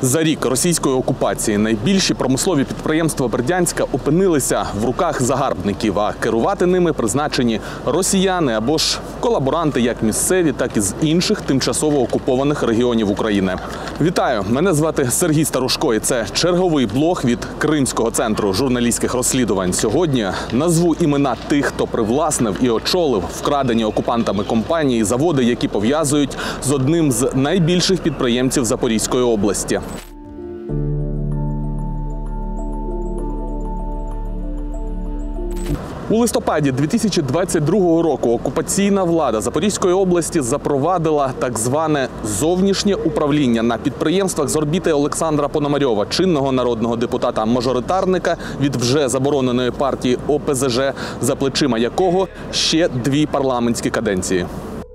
За рік російської окупації найбільші промислові підприємства Бердянська опинилися в руках загарбників, а керувати ними призначені росіяни або ж колаборанти як місцеві, так і з інших тимчасово окупованих регіонів України. Вітаю! Мене звати Сергій Старушко і це черговий блог від Кримського центру журналістських розслідувань. Сьогодні назву імена тих, хто привласнив і очолив вкрадені окупантами компанії і заводи, які пов'язують з одним з найбільших підприємців Запорізької області. У листопаді 2022 року окупаційна влада Запорізької області запровадила так зване зовнішнє управління на підприємствах з орбіти Олександра Пономарьова, чинного народного депутата-мажоритарника від вже забороненої партії ОПЗЖ, за плечима якого ще 2 парламентські каденції.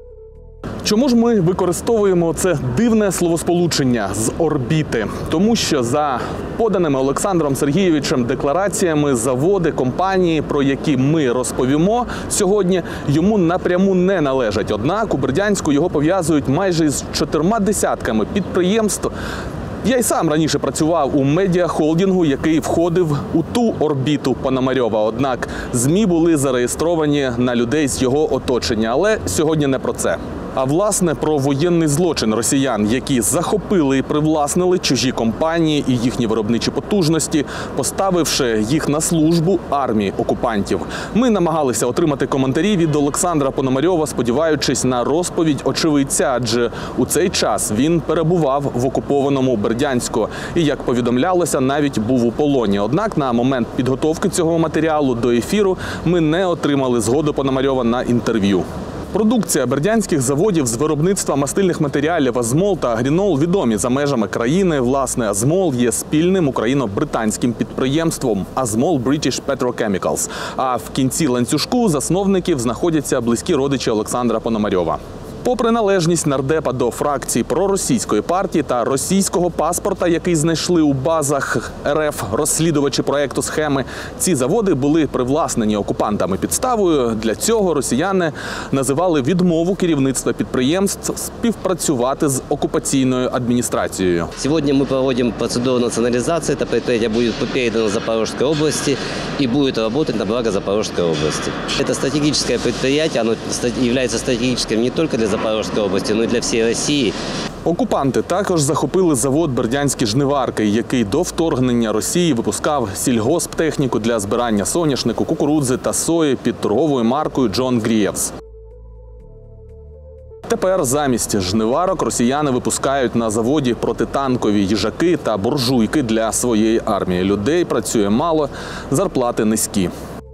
Чому ж ми використовуємо це дивне словосполучення «з орбіти»? Тому що за поданими Олександром Сергійовичем деклараціями заводи, компанії, про які ми розповімо сьогодні, йому напряму не належать. Однак у Бердянську його пов'язують майже з 4 десятками підприємств. Я й сам раніше працював у медіахолдингу, який входив у ту орбіту Пономарьова. Однак ЗМІ були зареєстровані на людей з його оточення. Але сьогодні не про це. А власне про воєнний злочин росіян, які захопили і привласнили чужі компанії і їхні виробничі потужності, поставивши їх на службу армії окупантів. Ми намагалися отримати коментарі від Олександра Пономарьова, сподіваючись на розповідь очевидця, адже у цей час він перебував в окупованому Бердянську і, як повідомлялося, навіть був у полоні. Однак на момент підготовки цього матеріалу до ефіру ми не отримали згоду Пономарьова на інтерв'ю. Продукція бердянських заводів з виробництва мастильних матеріалів «Азмол» та «Агрінол» відомі за межами країни. Власне, «Азмол» є спільним україно-британським підприємством «Азмол British Petrochemicals». А в кінці ланцюжку засновників знаходяться близькі родичі Олександра Пономарьова. Попри належність нардепа до фракції проросійської партії та російського паспорта, який знайшли у базах РФ розслідувачі проєкту «Схеми», ці заводи були привласнені окупантами. Підставою для цього росіяни називали відмову керівництва підприємств співпрацювати з окупаційною адміністрацією. Сьогодні ми проводимо процедуру націоналізації, це підприємство буде передано Запорізькій області і буде працювати на благо Запорізької області. Це стратегічне підприємство, воно є стратегічним не тільки для Запорізької області, але й для всієї Росії. Окупанти також захопили завод «Бердянські жниварки», який до вторгнення Росії випускав сільгосптехніку для збирання соняшнику, кукурудзи та сої під торговою маркою «Джон Грієвс». Тепер замість жниварок росіяни випускають на заводі протитанкові їжаки та буржуйки для своєї армії. Людей працює мало, зарплати низькі.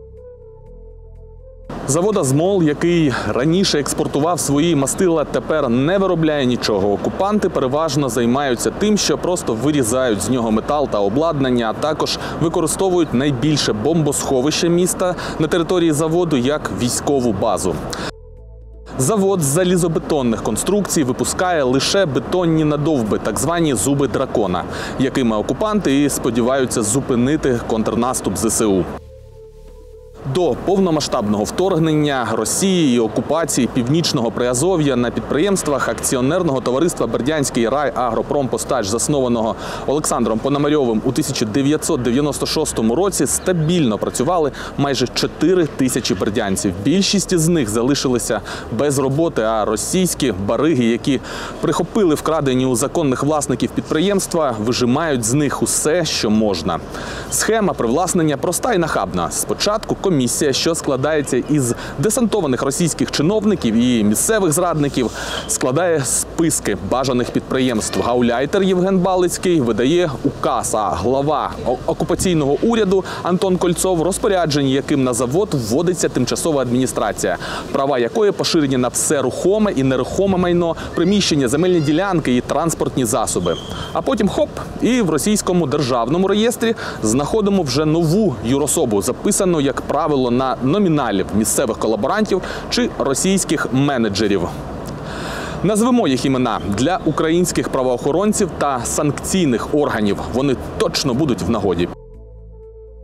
Завод «Азмол», який раніше експортував свої мастила, тепер не виробляє нічого. Окупанти переважно займаються тим, що просто вирізають з нього метал та обладнання, а також використовують найбільше бомбосховище міста на території заводу як військову базу. Завод з залізобетонних конструкцій випускає лише бетонні надовби, так звані «зуби дракона», якими окупанти і сподіваються зупинити контрнаступ ЗСУ. До повномасштабного вторгнення Росії і окупації Північного Приазов'я на підприємствах акціонерного товариства «Бердянський райагропромпостач», заснованого Олександром Пономарьовим у 1996 році, стабільно працювали майже 4 тисячі бердянців. Більшість з них залишилися без роботи, а російські бариги, які прихопили вкрадені у законних власників підприємства, вижимають з них усе, що можна. Схема привласнення проста і нахабна. Спочатку комісія, що складається із десантованих російських чиновників і місцевих зрадників, складає списки бажаних підприємств. Гауляйтер Євген Балицький видає указ, а глава окупаційного уряду Антон Кольцов – розпорядження, яким на завод вводиться тимчасова адміністрація, права якої поширені на все рухоме і нерухоме майно, приміщення, земельні ділянки і транспортні засоби. А потім – хоп! І в російському державному реєстрі знаходимо вже нову юрособу, записану як правило на номіналів місцевих колаборантів чи російських менеджерів. Назвемо їх імена для українських правоохоронців та санкційних органів. Вони точно будуть в нагоді.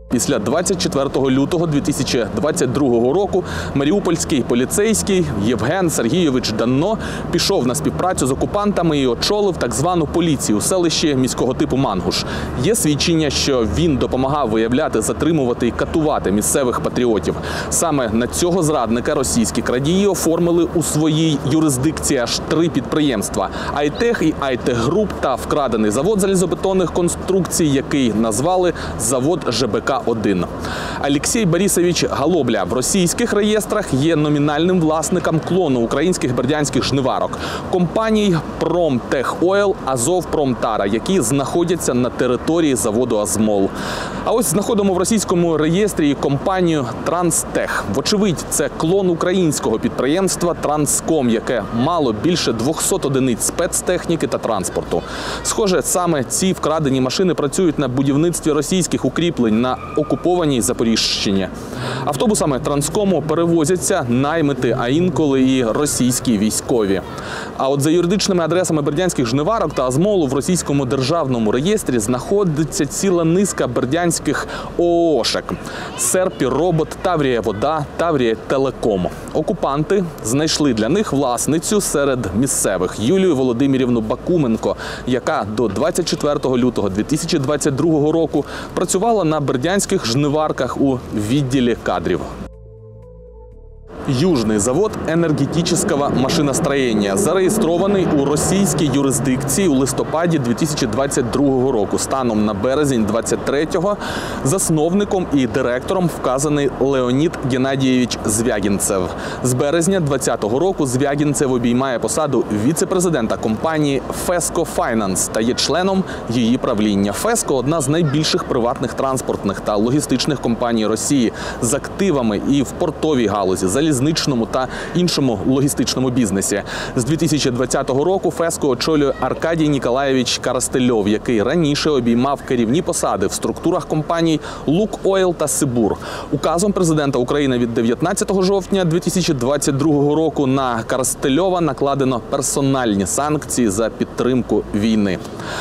Після 24 лютого 2022 року маріупольський поліцейський Євген Сергійович Данно пішов на співпрацю з окупантами і очолив так звану поліцію у селищі міського типу Мангуш. Є свідчення, що він допомагав виявляти, затримувати і катувати місцевих патріотів. Саме на цього зрадника російські крадії оформили у своїй юрисдикції аж 3 підприємства – Айтех і Айтех-Груп та вкрадений завод залізобетонних конструкцій, який назвали завод ЖБК-1. Олексій Борисович Голобля в російських реєстрах є номінальним власником клону українських бердянських жниварок – компаній Промтехойл, Азовпромтара, які знаходяться на території заводу «Азмол». А ось знаходимо в російському реєстрі компанію «Транстех». Вочевидь, це клон українського підприємства «Транском», яке мало більше 200 одиниць спецтехніки та транспорту. Схоже, саме ці вкрадені машини працюють на будівництві російських укріплень на окупованій Запоріжщині. Автобусами «Транскому» перевозяться наймити, а інколи і російські військові. А от за юридичними адресами бердянських жниварок та «Азмолу» в російському державному реєстрі знаходиться ціла низка бердянських ООшек – «Серпіробот», «Таврія-Вода», «Таврія-Телеком». Окупанти знайшли для них власницю серед місцевих – Юлію Володимирівну Бакуменко, яка до 24 лютого 2022 року працювала на бердянських жниварках у відділі кадрів. Южный завод энергетического машиностроения, зареєстрований у російській юрисдикції у листопаді 2022 року. Станом на березень 23-го засновником і директором вказаний Леонід Геннадійович Звягінцев. З березня 2020 року Звягінцев обіймає посаду віце-президента компанії «Феско Файнанс» та є членом її правління. «Феско» – одна з найбільших приватних транспортних та логістичних компаній Росії з активами і в портовій галузі, залізничному та іншому логістичному бізнесі. З 2020 року «Феско» очолює Аркадій Ніколаєвич Карастельов, який раніше обіймав керівні посади в структурах компаній «Лукойл» та «Сибур». Указом президента України від 19 жовтня 2022 року на Карастельова накладено персональні санкції за підтримку війни.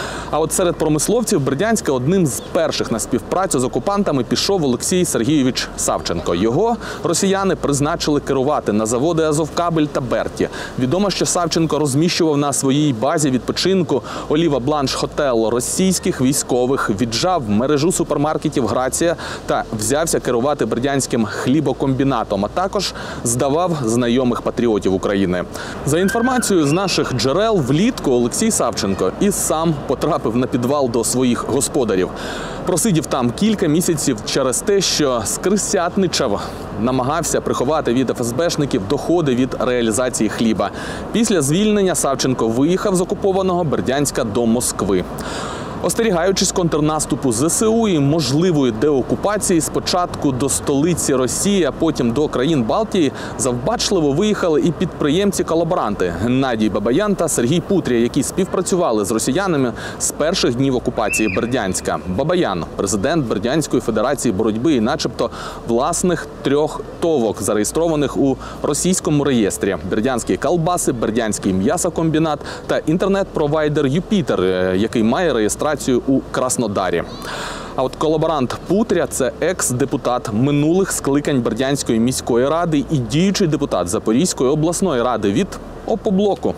А от серед промисловців Бердянська одним з перших на співпрацю з окупантами пішов Олексій Сергійович Савченко. Його росіяни призначили керувати на заводи «Азовкабель» та «Берті». Відомо, що Савченко розміщував на своїй базі відпочинку «Оліва Бланш Хотел» російських військових, віджав мережу супермаркетів «Грація» та взявся керувати бердянським хлібокомбінатом, а також здавав знайомих патріотів України. За інформацією з наших джерел, влітку Олексій Савченко і сам потрапив на підвал до своїх господарів. Просидів там кілька місяців через те, що скрисятничав, намагався приховати від ФСБшників доходи від реалізації хліба. Після звільнення Савченко виїхав з окупованого Бердянська до Москви. Остерігаючись контрнаступу ЗСУ і можливої деокупації, спочатку до столиці Росії, а потім до країн Балтії, завбачливо виїхали і підприємці-колаборанти Геннадій Бабаян та Сергій Путря, які співпрацювали з росіянами з перших днів окупації Бердянська. Бабаян – президент Бердянської федерації боротьби і начебто власних 3 товок, зареєстрованих у російському реєстрі – Бердянські колбаси, Бердянський м'ясокомбінат та інтернет-провайдер «Юпітер», який має реєстрацію у Краснодарі. А от колаборант Путря – це екс-депутат минулих скликань Бердянської міської ради і діючий депутат Запорізької обласної ради від «Опоблоку».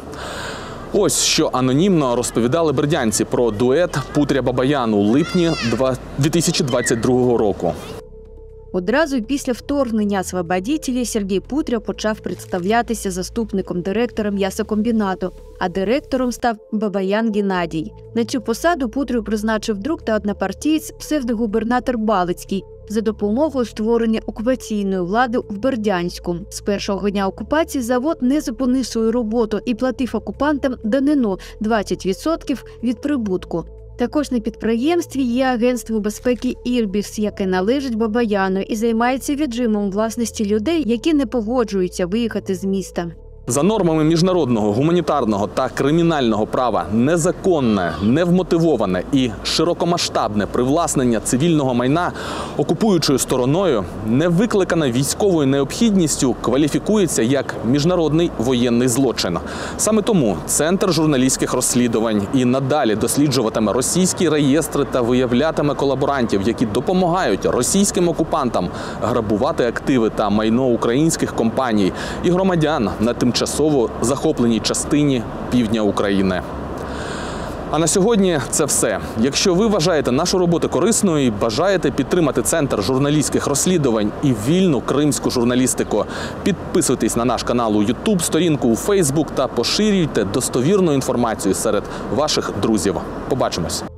Ось що анонімно розповідали бердянці про дует Путря-Бабаян у липні 2022 року. Одразу після вторгнення освободітелів Сергій Путря почав представлятися заступником директора м'ясокомбінату, а директором став Бабаян Геннадій. На цю посаду Путрю призначив друг та однопартієць псевдогубернатор Балицький за допомогою створення окупаційної влади в Бердянську. З першого дня окупації завод не зупинив свою роботу і платив окупантам данину 20% від прибутку. Також на підприємстві є агентство безпеки «Ірбіс», яке належить Бабаяну і займається віджимом власності людей, які не погоджуються виїхати з міста. За нормами міжнародного, гуманітарного та кримінального права незаконне, невмотивоване і широкомасштабне привласнення цивільного майна окупуючою стороною, не викликане військовою необхідністю, кваліфікується як міжнародний воєнний злочин. Саме тому Центр журналістських розслідувань і надалі досліджуватиме російські реєстри та виявлятиме колаборантів, які допомагають російським окупантам грабувати активи та майно українських компаній і громадян на тимчасово захопленій частині півдня України. А на сьогодні це все. Якщо ви вважаєте нашу роботу корисною і бажаєте підтримати Центр журналістських розслідувань і вільну кримську журналістику, підписуйтесь на наш канал у YouTube, сторінку у Facebook та поширюйте достовірну інформацію серед ваших друзів. Побачимось!